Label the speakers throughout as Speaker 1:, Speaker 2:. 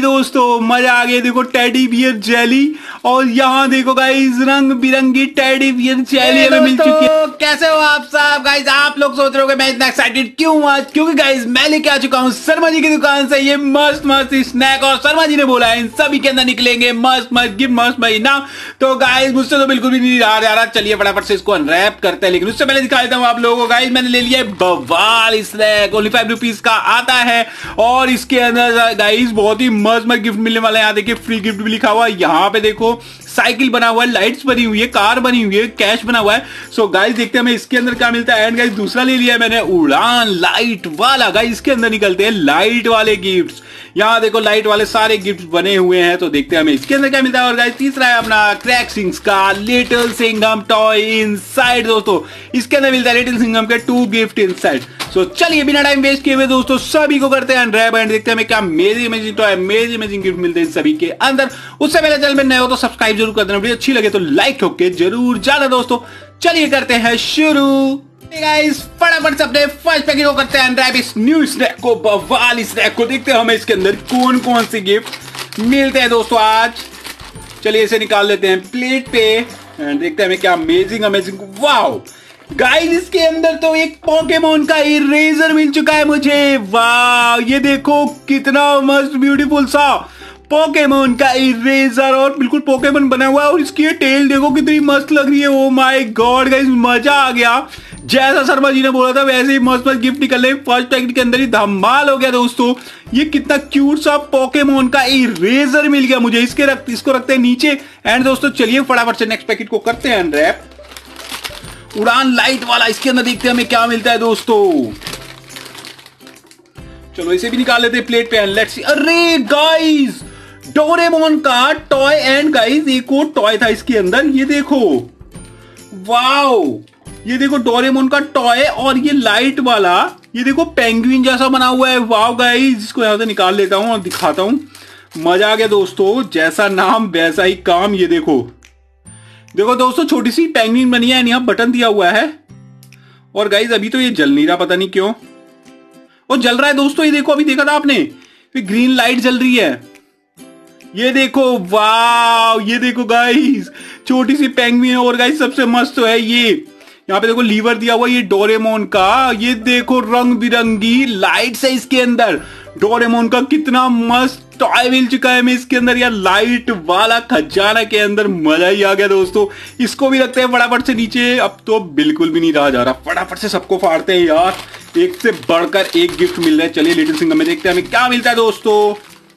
Speaker 1: दोस्तों, मजा आ गया। देखो टेडी बियर जेली, और यहाँ देखो गाइस रंग बिरंगी टेडी बियर जेली हमें मिल चुकी है। कैसे हो आप सब गाइस? आप लोग सोच रहे हो मैं इतना एक्साइटेड क्यों आज? क्योंकि गाइस मैं लेके आ चुका हूँ शर्मा जी की दुकान से ये मस्त मस्त स्नैक, और शर्मा जी ने बोला है इन सभी के अंदर निकलेंगे मस्त मस्त गिफ्ट, मस्त महीना। तो गाइस मुझसे तो बिल्कुल भी नहीं रहा जा रहा। चलिए फटाफट से इसको अनरैप करते हैं, लेकिन उससे पहले दिखा देता हूँ आप लोगों को। गाइस मैंने ले लिया है बवाल स्नैक, ओनली 5 रुपीज का आता है, और इसके अंदर गाइस बहुत ही मस्त मस्त गिफ्ट मिलने वाला है। यहाँ देखिए फ्री गिफ्ट भी लिखा हुआ है। यहाँ पे देखो साइकिल बना हुआ है, लाइट्स बनी हुई है, कार बनी हुई है, कैश बना हुआ है। सो गाइस देखते हैं हमें इसके अंदर क्या मिलता है। एंड गाइस दूसरा ले लिया है मैंने उड़ान लाइट वाला। गाइस इसके अंदर निकलते हैं लाइट वाले गिफ्ट्स। यहाँ देखो लाइट वाले सारे गिफ्ट्स बने हुए हैं, तो देखते हैं हमें इसके अंदर क्या मिलता है। और गाइस तीसरा है अपना क्रैक सिंग्स का लिटिल सिंघम टॉय इनसाइड। दोस्तों इसके अंदर मिलता है लिटिल सिंघम के 2 गिफ्ट इनसाइड। सो चलिए बिना टाइम वेस्ट किए हुए दोस्तों सभी को करते हैं अनरैप, एंड देखते हैं हमें क्या अमेजिंग टॉय, अमेजिंग गिफ्ट मिलते हैं सभी के अंदर। उससे पहले चैनल में नए हो तो सब्सक्राइब जरूर कर देना, वीडियो अच्छी लगे तो लाइक होके जरूर जाना दोस्तों। चलिए करते हैं शुरू। गाइस फटाफट से अपने फर्स्ट पैकेट को करते हैं अनरैप, इस न्यू स्नैक को, बवाल स्नैक को। देखते हैं हमें इसके अंदर कौन कौन से गिफ्ट मिलते हैं दोस्तों आज। चलिए इसे निकाल लेते हैं प्लेट पे, एंड देखते हैं हमें क्या अमेजिंग। वाओ गाइस इसके अंदर तो एक पोकेमोन का इरेजर मिल चुका है मुझे। वाह ये देखो कितना मस्त ब्यूटीफुल सा पोकेमोन का इरेजर, और बिल्कुल पोकेमोन बना हुआ है, और इसकी टेल देखो कितनी मस्त लग रही है। ओ माय गॉड गाइस मजा आ गया। जैसा शर्मा जी ने बोला था वैसे ही मस्त मस्त गिफ्ट निकल रहे। फर्स्ट पैकेट के अंदर ही धमाल हो गया दोस्तों। ये कितना क्यूट सा पोकेमोन का इरेजर मिल गया मुझे। इसको रखते हैं नीचे। एंड दोस्तों चलिए फटाफट से नेक्स्ट पैकेट को करते हैं अनरैप, उड़ान लाइट वाला। इसके अंदर देखते हैं हमें क्या मिलता है दोस्तों। चलो इसे भी निकाल लेते हैं प्लेट पे, लेट्स सी। अरे गाइस डोरेमोन का टॉय, एंड गाइस एक और टॉय था इसके अंदर, ये देखो। वाओ ये देखो डोरेमोन का टॉय, और ये लाइट वाला ये देखो पेंगुइन जैसा बना हुआ है। वाओ गाइस इसको यहां से निकाल लेता हूं और दिखाता हूं। मजा आ गया दोस्तों, जैसा नाम वैसा ही काम। ये देखो दोस्तों छोटी सी पेंगुइन बनी है, यहाँ बटन दिया हुआ है। और गाइस अभी तो ये जल नहीं रहा, पता नहीं क्यों। और जल रहा है दोस्तों, ये देखो अभी देखा था आपने, ग्रीन लाइट जल रही है। ये देखो वाह, ये देखो गाइस छोटी सी पेंगुइन। और गाइस सबसे मस्त तो है ये, यहाँ पे देखो लीवर दिया हुआ ये डोरेमोन का। ये देखो रंग बिरंगी लाइट्स है इसके अंदर। डोरेमोन का कितना मस्त टॉय मिल चुका है हमें इसके अंदर यार, लाइट वाला खजाना के अंदर। मजा ही आ गया दोस्तों। इसको भी रखते हैं फटाफट से नीचे। अब तो बिल्कुल भी नहीं रहा जा रहा, फटाफट से सबको फाड़ते हैं यार। एक से बढ़कर एक गिफ्ट मिल रहा है। चलिए लिटिल सिंघम में देखते हैं हमें क्या मिलता है दोस्तों।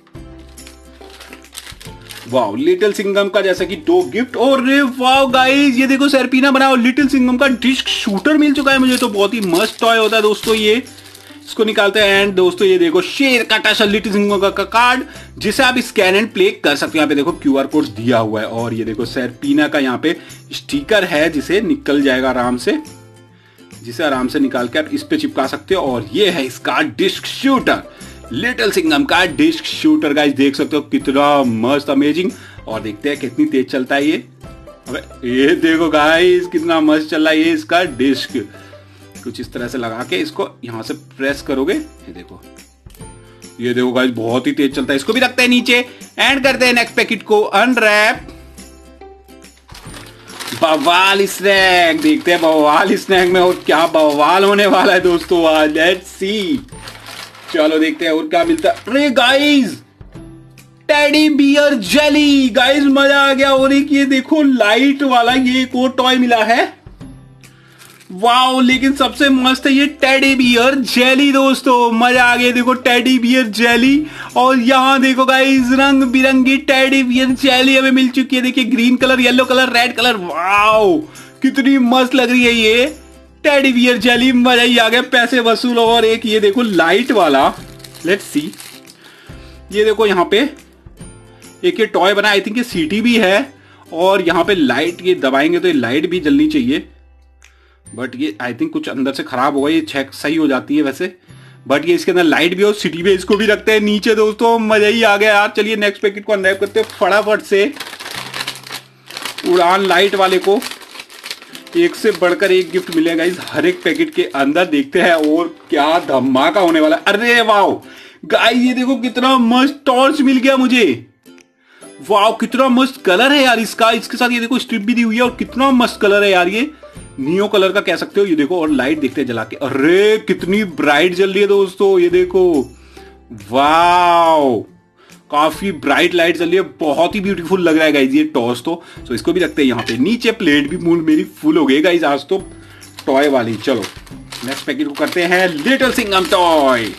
Speaker 1: वाओ लिटिल सिंघम का जैसा कि 2 गिफ्ट। और वाओ गाइस ये देखो सेरपीना बना, और लिटिल सिंघम का डिस्क शूटर मिल चुका है मुझे। तो बहुत ही मस्त टॉय होता है दोस्तों ये। इसको निकालते हैं। एंड दोस्तों ये देखो शेर का टच लिटिल सिंघम का कार्ड, जिसे आप स्कैन एंड प्ले कर सकते हो। यहाँ पे देखो QR कोड दिया हुआ है, और ये देखो सेरपीना का यहाँ पे स्टिकर है, जिसे निकल जाएगा आराम से, जिसे आराम से निकाल के आप इस पे चिपका सकते हो। और ये है इसका डिस्क शूटर, लिटिल सिंघम का डिस्क शूटर। गाइस देख सकते हो कितना मस्त अमेजिंग। और देखते हैं कितनी तेज चलता है ये। अबे ये देखो गाइस कितना मस्त चल रहा है ये इसका डिस्क। कुछ इस तरह से लगा के इसको यहां से प्रेस करोगे, ये देखो गाइस बहुत ही तेज चलता है। इसको भी रखते हैं नीचे, एंड करते हैं नेक्स्ट पैकेट को अनरैप। बवाल स्नैक, देखते हैं बवाल स्नैक में और क्या बवाल होने वाला है दोस्तों आज। Let's see. चलो देखते हैं और क्या मिलता है। अरे guys teddy bear jelly. Guys मजा आ गया। और एक ये देखो लाइट वाला ये एक और टॉय मिला है। वाओ लेकिन सबसे मस्त है ये टेडी बियर जेली दोस्तों। मजा आ गया। देखो टेडी बियर जेली, और यहाँ देखो गाइस रंग बिरंगी टेडी बियर जेली हमें मिल चुकी है। देखिए green colour, yellow colour, red colour. Wow कितनी मस्त लग रही है ये टेडी बियर जेली। मजा ही आ गया, पैसे वसूल। और एक ये देखो लाइट वाला, लेट्स सी। ये देखो यहाँ पे एक ये टॉय बना, आई थिंक ये सीटी भी है। और यहाँ पे लाइट ये दबाएंगे तो ये लाइट भी जलनी चाहिए, बट ये आई थिंक कुछ अंदर से खराब होगा। ये चेक सही हो जाती है वैसे, बट ये इसके अंदर लाइट भी और सिटी भी। इसको भी रखते हैं नीचे दोस्तों। मजा ही आ गया यार। चलिए नेक्स्ट पैकेट को अनरैप करते हैं फटाफट से। उड़ान लाइट वाले को एक से बढ़कर एक गिफ्ट मिलेगा इस हर एक पैकेट के अंदर। देखते हैं और क्या धमाका होने वाला है। अरे वाओ गाइस ये देखो कितना मस्त टॉर्च मिल गया मुझे। वाह कितना मस्त कलर है यार इसका। इसके साथ ये देखो स्ट्रिप भी दी हुई है और कितना मस्त कलर है यार, ये नियो कलर का कह सकते हो। ये देखो और लाइट देखते हैं जला के, अरे कितनी ब्राइट जल रही है दोस्तों, ये देखो वाह काफी ब्राइट लाइट जल रही है, बहुत ही ब्यूटीफुल लग रहा है गाइस ये टॉर्च तो। सो इसको भी रखते हैं यहाँ पे नीचे। प्लेट भी मूल मेरी फुल हो गई गाइस आज तो टॉय वाली। चलो नेक्स्ट पैकेट को करते हैं little Singham toy.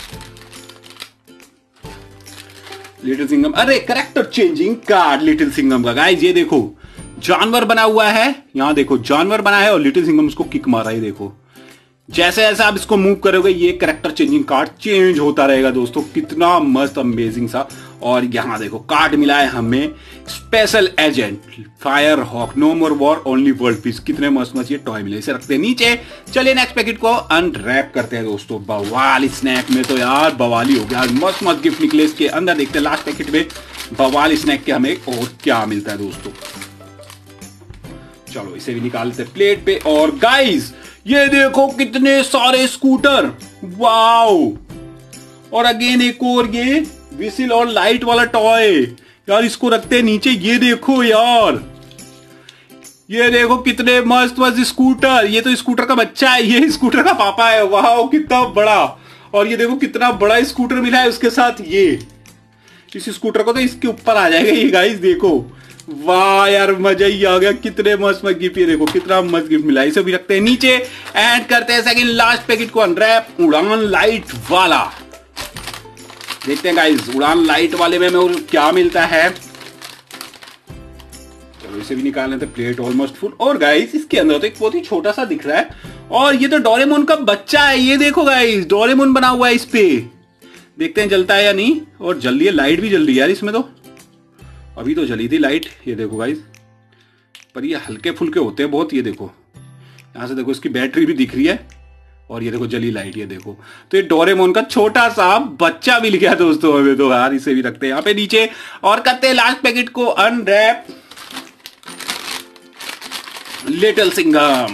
Speaker 1: Little Singham, अरे character changing card little Singham का गाइस। ये देखो जानवर बना हुआ है, यहां देखो जानवर बना है और लिटिल सिंघम उसको किक मारा है। देखो जैसे जैसे आप इसको मूव करोगे ये कैरेक्टर चेंजिंग कार्ड चेंज होता रहेगा दोस्तों, कितना मस्त अमेजिंग सा। और यहां देखो कार्ड मिला है हमें special agent fire hawk, no more war only world peace. कितने मस्त मस्त ये टॉय मिले, इसे रखते हैं नीचे। चलिए नेक्स्ट पैकेट को अनरैप करते हैं दोस्तों। बवाल स्नैक में तो यार बवाली हो गया, मस्त मस्त गिफ्ट निकले इसके अंदर। देखते हैं लास्ट पैकेट में बवाल स्नैक के हमें और क्या मिलता है दोस्तों। चलो इसे भी निकालते हैं प्लेट पे। और गाइस ये देखो कितने सारे स्कूटर, वाओ। और अगेन एक और ये विसिल और लाइट वाला टॉय यार, इसको रखते हैं नीचे। ये देखो यार, ये देखो कितने मस्त मस्त स्कूटर। ये तो स्कूटर का बच्चा है, ये स्कूटर का पापा है। वाह कितना बड़ा। और ये देखो कितना बड़ा स्कूटर मिला है उसके साथ। ये इस स्कूटर को तो इसके ऊपर आ जाएगा ये गाइस, देखो वाह यार मजा ही आ गया। कितने मस्त मस्त गिफ्ट, ये देखो कितना मस्त गिफ्ट मिला है। इसे भी रखते हैं नीचे एंड करते हैं सेकंड लास्ट पैकेट को अनरैप उड़ान लाइट वाला। देखते हैं गाइस उड़ान लाइट वाले में हमें क्या मिलता है। चलो इसे भी निकाल लेते हैं, प्लेट ऑलमोस्ट फुल। और गाइस इसके अंदर तो एक बहुत ही छोटा सा दिख रहा है और ये तो डोरेमोन का बच्चा है। ये देखो गाइस डोरेमोन बना हुआ है इस पे, देखते हैं जलता है या नहीं। और जल रही है, लाइट भी जल रही है यार इसमें तो, अभी तो जली थी लाइट। ये देखो गाइस, पर ये हल्के फुल्के होते हैं बहुत। ये देखो यहां से देखो इसकी बैटरी भी दिख रही है और ये देखो जली लाइट। ये देखो तो ये डोरेमोन का छोटा सा बच्चा मिल गया दोस्तों हमें तो यार। इसे भी रखते हैं यहाँ पे नीचे और करते हैं लास्ट पैकेट को अनरैप लिटिल सिंघम।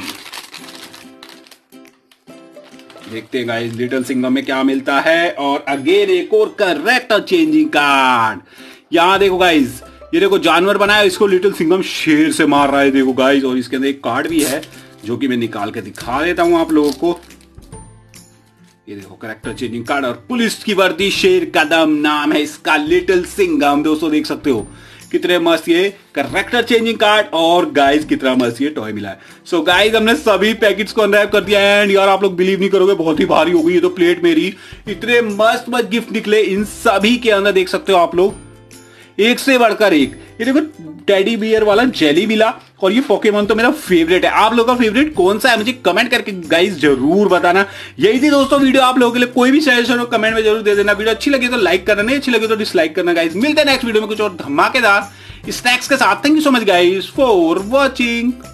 Speaker 1: देखते हैं गाइस लिटिल सिंघम में क्या मिलता है। और अगेन एक और कैरेक्टर चेंजिंग कार्ड। यहां देखो गाइस, ये देखो जानवर बनाया, इसको लिटिल सिंघम शेर से मार रहा है देखो गाइस। और इसके अंदर एक कार्ड भी है जो कि मैं निकाल के दिखा देता हूं आप लोगों को। ये देखो कैरेक्टर चेंजिंग कार्ड और पुलिस की वर्दी शेर कदम नाम है इसका, लिटिल सिंघम दोस्तों। देख सकते हो कितने मस्त ये कैरेक्टर चेंजिंग कार्ड और गाइस कितना मस्त ये टॉय मिला है। सो गाइस हमने सभी पैकेट्स को अनरैप कर दिया है एंड यार आप लोग बिलीव नहीं करोगे बहुत ही भारी हो गई ये तो प्लेट मेरी। इतने मस्त मस्त गिफ्ट निकले इन सभी के अंदर, देख सकते हो आप लोग एक से बढ़कर एक। ये देखो टेडी बियर वाला जेली मिला और ये पोकेमॉन तो मेरा फेवरेट है। आप लोगों का फेवरेट कौन सा है मुझे कमेंट करके गाइस जरूर बताना। यही थी दोस्तों वीडियो आप लोगों के लिए। कोई भी सजेशन हो कमेंट में जरूर दे देना। वीडियो अच्छी लगी तो लाइक करना, नहीं अच्छी लगी तो डिसलाइक करना गाइस। मिलते हैं नेक्स्ट वीडियो में कुछ और धमाकेदार स्नैक्स के साथ। Thank you so much guys for watching.